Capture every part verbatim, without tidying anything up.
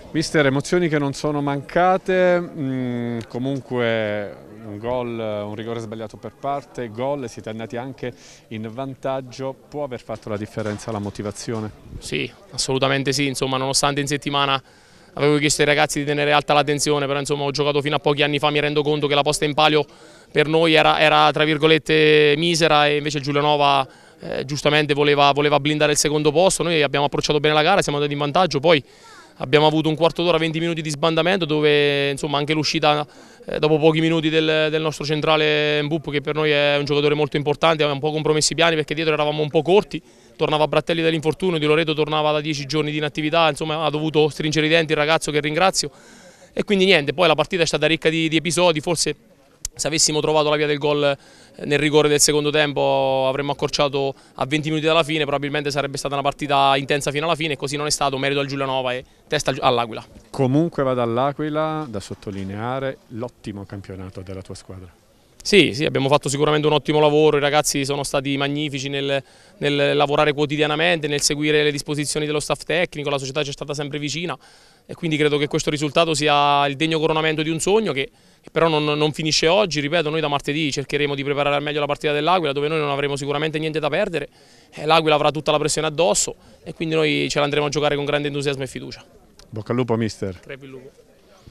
Mister, emozioni che non sono mancate, mm, comunque un gol, un rigore sbagliato per parte, gol, siete andati anche in vantaggio, può aver fatto la differenza la motivazione? Sì, assolutamente sì, insomma, nonostante in settimana avevo chiesto ai ragazzi di tenere alta la tensione, però insomma ho giocato fino a pochi anni fa, mi rendo conto che la posta in palio per noi era, era tra virgolette misera e invece il Giulianova eh, giustamente voleva, voleva blindare il secondo posto. Noi abbiamo approcciato bene la gara, siamo andati in vantaggio, poi abbiamo avuto un quarto d'ora, venti minuti di sbandamento dove insomma anche l'uscita eh, dopo pochi minuti del, del nostro centrale Mbup, che per noi è un giocatore molto importante, aveva un po' compromessi i piani perché dietro eravamo un po' corti, tornava Brattelli dall'infortunio, Di Loreto tornava da dieci giorni di inattività, insomma ha dovuto stringere i denti il ragazzo, che ringrazio, e quindi niente, poi la partita è stata ricca di, di episodi, forse se avessimo trovato la via del gol nel rigore del secondo tempo avremmo accorciato a venti minuti dalla fine, probabilmente sarebbe stata una partita intensa fino alla fine, e così non è stato, merito al Giulianova e testa all'Aquila. Comunque va dall'Aquila, da sottolineare l'ottimo campionato della tua squadra. Sì, sì, abbiamo fatto sicuramente un ottimo lavoro, i ragazzi sono stati magnifici nel, nel lavorare quotidianamente, nel seguire le disposizioni dello staff tecnico, la società ci è stata sempre vicina e quindi credo che questo risultato sia il degno coronamento di un sogno che, che però non, non finisce oggi. Ripeto, noi da martedì cercheremo di preparare al meglio la partita dell'Aquila, dove noi non avremo sicuramente niente da perdere, l'Aquila avrà tutta la pressione addosso e quindi noi ce l'andremo a giocare con grande entusiasmo e fiducia. Bocca al lupo mister. Crepi il lupo.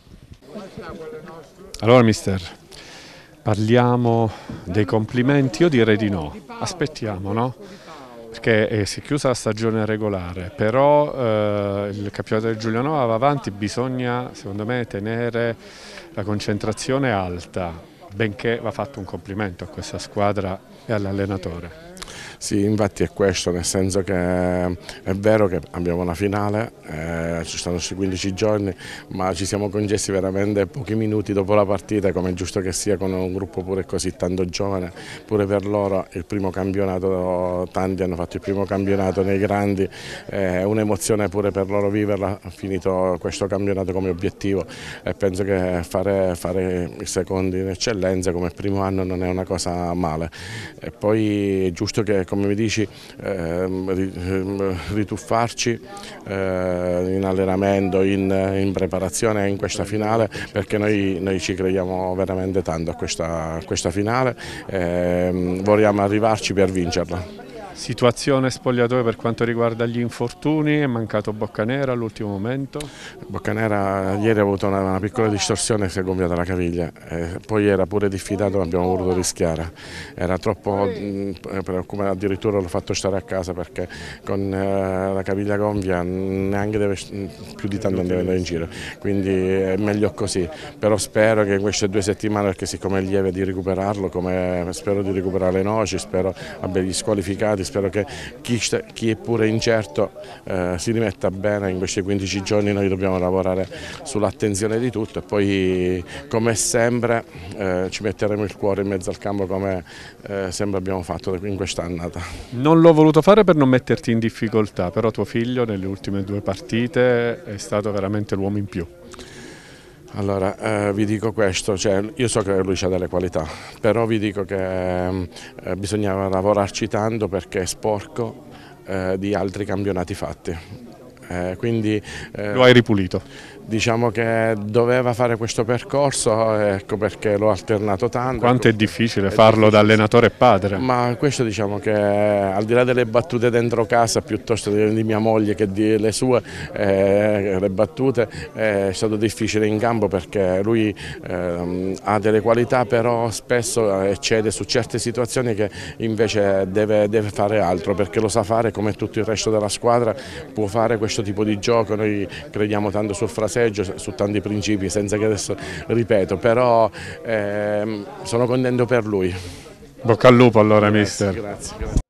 Allora mister, parliamo dei complimenti, io direi di no, aspettiamo, no? Perché eh, si è chiusa la stagione regolare, però eh, il campionato del Giulianova va avanti, bisogna secondo me tenere la concentrazione alta, benché va fatto un complimento a questa squadra e all'allenatore. Sì, infatti è questo, nel senso che è vero che abbiamo una finale, eh, ci stanno sui quindici giorni, ma ci siamo concessi veramente pochi minuti dopo la partita, come è giusto che sia con un gruppo pure così tanto giovane, pure per loro il primo campionato, tanti hanno fatto il primo campionato nei grandi, è un'emozione pure per loro viverla, ha finito questo campionato come obiettivo e penso che fare, fare i secondi in eccellenza come primo anno non è una cosa male. E poi è giusto che, come mi dici, eh, rituffarci eh, in allenamento, in, in preparazione in questa finale, perché noi, noi ci crediamo veramente tanto a questa, a questa finale e eh, vogliamo arrivarci per vincerla. Situazione spogliatoio per quanto riguarda gli infortuni, è mancato Boccanera all'ultimo momento. Boccanera ieri ha avuto una, una piccola distorsione e si è gonfiata la caviglia, e poi era pure diffidato, abbiamo voluto rischiare, era troppo preoccupato, addirittura l'ho fatto stare a casa perché con eh, la caviglia gonfia neanche deve più di tanto andare in giro, quindi è meglio così, però spero che in queste due settimane, perché siccome è lieve di recuperarlo, come spero di recuperare le noci, spero abbia gli squalificati, spero che chi, chi è pure incerto eh, si rimetta bene in questi quindici giorni. Noi dobbiamo lavorare sull'attenzione di tutto e poi, come sempre, eh, ci metteremo il cuore in mezzo al campo come eh, sempre abbiamo fatto in quest'annata. Non l'ho voluto fare per non metterti in difficoltà, però tuo figlio nelle ultime due partite è stato veramente l'uomo in più. Allora, eh, vi dico questo, cioè, io so che lui ha delle qualità, però vi dico che eh, bisognava lavorarci tanto perché è sporco eh, di altri campionati fatti. Eh, quindi, eh, lo hai ripulito? Diciamo che doveva fare questo percorso, ecco perché l'ho alternato tanto. Quanto è difficile è farlo difficile. Da allenatore e padre? Ma questo, diciamo che al di là delle battute dentro casa, piuttosto di, di mia moglie che di le sue, eh, le battute, eh, è stato difficile in campo perché lui eh, ha delle qualità, però spesso eccede su certe situazioni che invece deve, deve fare altro, perché lo sa fare come tutto il resto della squadra, può fare questo tipo di gioco. Noi crediamo tanto sul fraseggio, su tanti principi, senza che adesso ripeto, però ehm, sono contento per lui. Bocca al lupo allora, grazie, mister. Grazie, grazie.